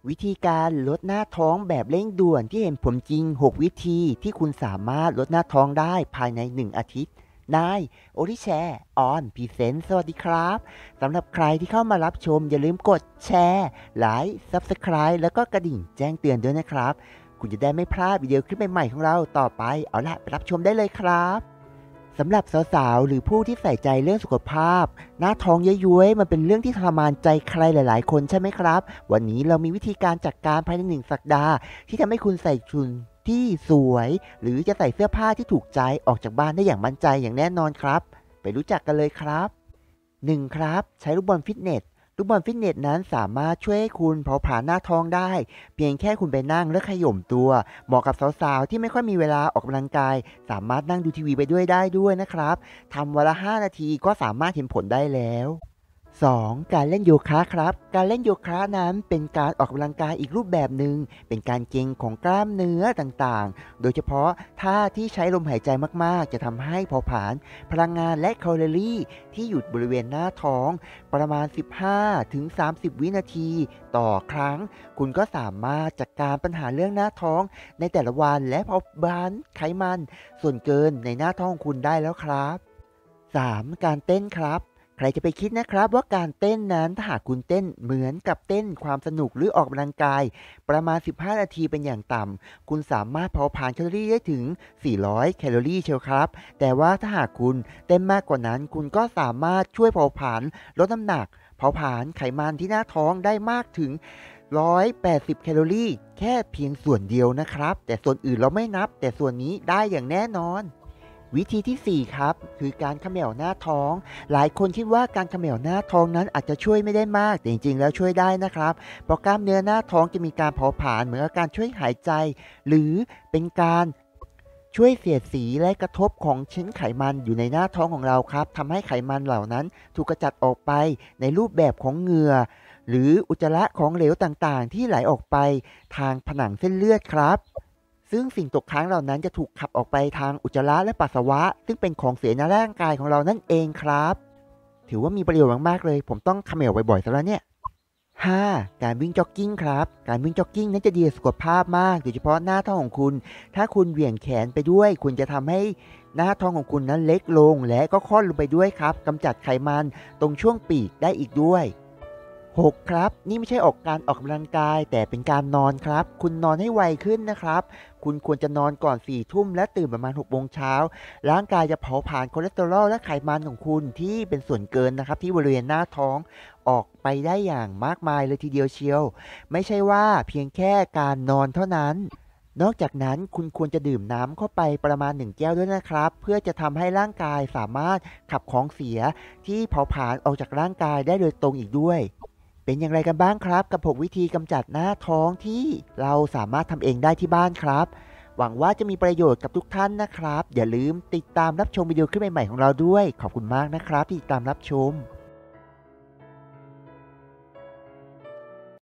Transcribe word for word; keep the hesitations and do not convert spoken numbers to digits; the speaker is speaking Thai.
วิธีการลดหน้าท้องแบบเร่งด่วนที่เห็นผลจริง หก วิธีที่คุณสามารถลดหน้าท้องได้ภายใน หนึ่ง อาทิตย์นายโอริแชร์ออนพรีเซนต์สวัสดีครับสำหรับใครที่เข้ามารับชมอย่าลืมกดแชร์ไลค์ซับสไคร b e แล้วก็กระดิ่งแจ้งเตือนด้วยนะครับคุณจะได้ไม่พลาดวิดีโอคลิปใหม่ๆของเราต่อไปเอาล่ะไปรับชมได้เลยครับสำหรับสาวๆหรือผู้ที่ใส่ใจเรื่องสุขภาพหน้าท้องย้วยๆมันเป็นเรื่องที่ทรมานใจใครหลายๆคนใช่ไหมครับวันนี้เรามีวิธีการจัดการภายในหนึ่งสัปดาห์ที่ทำให้คุณใส่ชุดที่สวยหรือจะใส่เสื้อผ้าที่ถูกใจออกจากบ้านได้อย่างมั่นใจอย่างแน่นอนครับไปรู้จักกันเลยครับหนึ่งครับใช้ลูกบอลฟิตเนสลูกบอลฟิตเนสนั้นสามารถช่วยให้คุณเผาผลาญหน้าท้องได้เพียงแค่คุณไปนั่งและขย่มตัวเหมาะกับสาวๆที่ไม่ค่อยมีเวลาออกกำลังกายสามารถนั่งดูทีวีไปด้วยได้ด้วยนะครับทำวันละห้านาทีก็สามารถเห็นผลได้แล้วสองการเล่นโยคะครับการเล่นโยคะนั้นเป็นการออกกำลังกายอีกรูปแบบหนึ่งเป็นการเกร็งของกล้ามเนื้อต่างๆโดยเฉพาะท่าที่ใช้ลมหายใจมากๆจะทำให้เผาผลาญพลังงานและแคลอรี่ที่อยู่บริเวณหน้าท้องประมาณ สิบห้าถึงสามสิบ วินาทีต่อครั้งคุณก็สามารถจัดการปัญหาเรื่องหน้าท้องในแต่ละวันและเผาผลาญไขมันส่วนเกินในหน้าท้องของคุณได้แล้วครับสามการเต้นครับใครจะไปคิดนะครับว่าการเต้นนั้นถ้าหากคุณเต้นเหมือนกับเต้นความสนุกหรือออกกำลังกายประมาณสิบห้านาทีเป็นอย่างต่ำคุณสามารถเผาผลาญแคลอรี่ได้ถึงสี่ร้อยแคลอรี่เชียวครับแต่ว่าถ้าหากคุณเต้นมากกว่านั้นคุณก็สามารถช่วยเผาผลาญลดน้ำหนักเผาผลาญไขมันที่หน้าท้องได้มากถึงหนึ่งร้อยแปดสิบแคลอรี่แค่เพียงส่วนเดียวนะครับแต่ส่วนอื่นเราไม่นับแต่ส่วนนี้ได้อย่างแน่นอนวิธีที่สี่ครับคือการเขม่าหน้าท้องหลายคนคิดว่าการเขม่าหน้าท้องนั้นอาจจะช่วยไม่ได้มากแต่จริงๆแล้วช่วยได้นะครับเพราะกล้ามเนื้อหน้าท้องจะมีการเผาผลาญเหมือนกับการช่วยหายใจหรือเป็นการช่วยเสียดสีและกระทบของชิ้นไขมันอยู่ในหน้าท้องของเราครับทำให้ไขมันเหล่านั้นถูกกระจัดออกไปในรูปแบบของเหงื่อหรืออุจจาระของเหลวต่างๆที่ไหลออกไปทางผนังเส้นเลือดครับ ซึ่งสิ่งตกค้างเหล่านั้นจะถูกขับออกไปทางอุจจาระและปัสสาวะซึ่งเป็นของเสียในร่างกายของเรานั่นเองครับถือว่ามีประโยชน์มากๆเลยผมต้องเขม่าบ่อยๆซะแล้วเนี่ยห้าการวิ่งจ็อกกิ้งครับการวิ่งจ็อกกิ้งนั้นจะดีต่อสุขภาพมากโดยเฉพาะหน้าท้องของคุณถ้าคุณเหวี่ยงแขนไปด้วยคุณจะทำให้หน้าท้องของคุณนั้นเล็กลงและก็ค่อนลงไปด้วยครับกำจัดไขมันตรงช่วงปีกได้อีกด้วย หกครับนี่ไม่ใช่ออกการออกกำลังกายแต่เป็นการนอนครับคุณนอนให้ไวขึ้นนะครับคุณควรจะนอนก่อนสี่ทุ่มและตื่นประมาณหกโมงเช้าร่างกายจะเผาผลาญคอเลสเตอรอลและไขมันของคุณที่เป็นส่วนเกินนะครับที่บริเวณหน้าท้องออกไปได้อย่างมากมายเลยทีเดียวเชียวไม่ใช่ว่าเพียงแค่การนอนเท่านั้นนอกจากนั้นคุณควรจะดื่มน้ำเข้าไปประมาณหนึ่งแก้วด้วยนะครับเพื่อจะทำให้ร่างกายสามารถขับของเสียที่เผาผลาญออกจากร่างกายได้โดยตรงอีกด้วย เป็นอย่างไรกันบ้างครับกับหกวิธีกำจัดหน้าท้องที่เราสามารถทำเองได้ที่บ้านครับหวังว่าจะมีประโยชน์กับทุกท่านนะครับอย่าลืมติดตามรับชมวิดีโอคลิปใหม่ๆของเราด้วยขอบคุณมากนะครับที่ติดตามรับชม